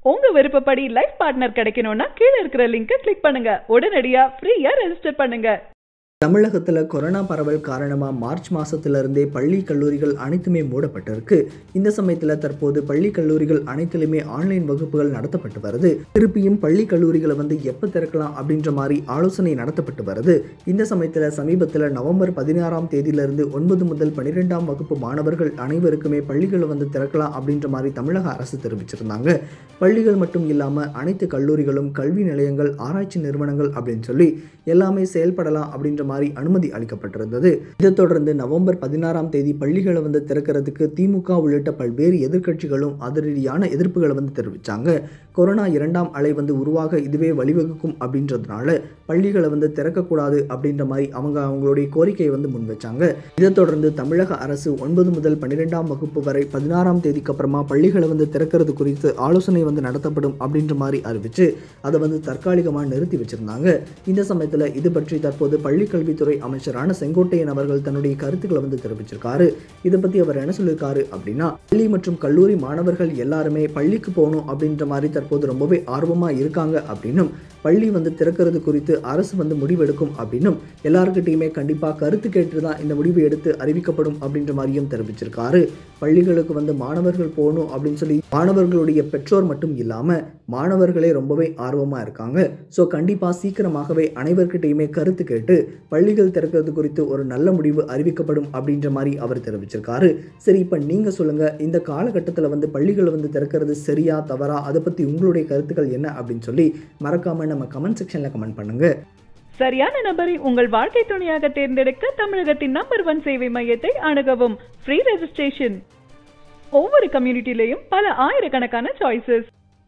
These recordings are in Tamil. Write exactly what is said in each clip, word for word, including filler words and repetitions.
உங்க விருப்பப்படி லைஃப் பார்ட்னர் கிடைக்கணும்னா கீழ இருக்கிற லிங்கை கிளிக் பண்ணுங்க. உடனடியா ஃப்ரீயா ரெஜிஸ்டர் பண்ணுங்க. தமிழகத்தில் கொரோனா பரவல் காரணமாக மார்ச் மாதத்திலிருந்தே பள்ளி கல்லூரிகள் அனைத்துமே மூடப்பட்டிருக்கு. இந்த சமயத்தில் தற்போது பள்ளி கல்லூரிகள் அனைத்திலுமே ஆன்லைன் வகுப்புகள் நடத்தப்பட்டு வருது. திருப்பியும் பள்ளி கல்லூரிகளை வந்து எப்போ திறக்கலாம் அப்படின்ற மாதிரி ஆலோசனை நடத்தப்பட்டு வருது. இந்த சமயத்தில் சமீபத்தில் நவம்பர் பதினாறாம் தேதியிலிருந்து ஒன்பது முதல் பன்னிரெண்டாம் வகுப்பு மாணவர்கள் அனைவருக்குமே பள்ளிகளை வந்து திறக்கலாம் அப்படின்ற மாதிரி தமிழக அரசு தெரிவிச்சிருந்தாங்க. பள்ளிகள் மட்டும் இல்லாமல் அனைத்து கல்லூரிகளும், கல்வி நிலையங்கள், ஆராய்ச்சி நிறுவனங்கள் அப்படின்னு சொல்லி எல்லாமே செயல்படலாம் அப்படின்ற மாதிரி அனுமதி அளிக்கப்பட்டிருந்தது. இதைத் தொடர்ந்து நவம்பர் பதினாறாம் தேதி பள்ளிகளை வந்து திறக்கிறதுக்கு திமுக உள்ளிட்ட பல்வேறு எதிர்க்கட்சிகளும் அதிரடியான எதிர்ப்புகளை வந்து தெரிவித்தாங்க. கொரோனா இரண்டாம் அலை வந்து உருவாக இதுவே வழிவகுக்கும் அப்படின்றதுனால பள்ளிகளை வந்து திறக்கக்கூடாது அப்படின்ற மாதிரி அவங்க அவங்களுடைய கோரிக்கையை வந்து முன் வச்சாங்க. இதைத் தொடர்ந்து தமிழக அரசு ஒன்பது முதல் பன்னிரெண்டாம் வகுப்பு வரை பதினாறாம் தேதிக்கு அப்புறமா பள்ளிகளை வந்து திறக்கிறது குறித்து ஆலோசனை வந்து நடத்தப்படும் அப்படின்ற மாதிரி அறிவிச்சு அதை வந்து தற்காலிகமாக நிறுத்தி வச்சிருந்தாங்க. இந்த சமயத்தில் இது பற்றி தற்போது பள்ளி கல்வித்துறை அமைச்சரான செங்கோட்டையன் அவர்கள் தன்னுடைய கருத்துக்களை வந்து தெரிவிச்சிருக்காரு. இதை பத்தி அவர் என்ன சொல்லியிருக்காரு அப்படின்னா, பள்ளி மற்றும் கல்லூரி மாணவர்கள் எல்லாருமே பள்ளிக்கு போகணும் அப்படின்ற மாதிரி தற்போது ரொம்பவே ஆர்வமா இருக்காங்க அப்படின்னும், பள்ளி வந்து திறக்கிறது குறித்து அரசு வந்து முடிவெடுக்கும் அப்படின்னும், எல்லாருக்கிட்டையுமே கண்டிப்பாக கருத்து கேட்டு தான் இந்த முடிவு எடுத்து அறிவிக்கப்படும் அப்படின்ற மாதிரியும் தெரிவிச்சிருக்காரு. பள்ளிகளுக்கு வந்து மாணவர்கள் போகணும் அப்படின்னு சொல்லி மாணவர்களுடைய பெற்றோர் மட்டும் இல்லாமல் மாணவர்களே ரொம்பவே ஆர்வமாக இருக்காங்க. ஸோ கண்டிப்பாக சீக்கிரமாகவே அனைவர்கிட்டையுமே கருத்து கேட்டு பள்ளிகள் திறக்கிறது குறித்து ஒரு நல்ல முடிவு அறிவிக்கப்படும் அப்படின்ற மாதிரி அவர் தெரிவிச்சிருக்காரு. சரி, இப்போ நீங்கள் சொல்லுங்கள், இந்த காலகட்டத்தில் வந்து பள்ளிகளை வந்து திறக்கிறது சரியா தவறா, அதை பற்றி உங்களுடைய கருத்துக்கள் என்ன அப்படின்னு சொல்லி மறக்காம நம்ம கமெண்ட் செக்ஷன்ல கமெண்ட் பண்ணுங்க. சரியான நபரை உங்கள் வாழ்க்கை துணையாக தேர்ந்தெடுக்க தமிழகத்தின் நம்பர் ஒன் சேவை மையத்தை அணுகவும். Free registration. ஒவ்வொரு கம்யூனிட்டிலையும் பல ஆயிரக்கணக்கான சாய்ஸஸ்.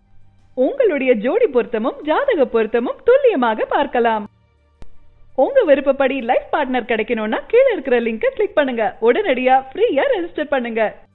உங்களுடைய ஜோடி பொருத்தமும் ஜாதக பொருத்தமும் துல்லியமாக பார்க்கலாம். உங்க விருப்பப்படி லைஃப் பார்ட்னர் கிடைக்கணும்னா கீழ இருக்கிற லிங்கை கிளிக் பண்ணுங்க. உடனடியா ஃப்ரீயா ரெஜிஸ்டர் பண்ணுங்க.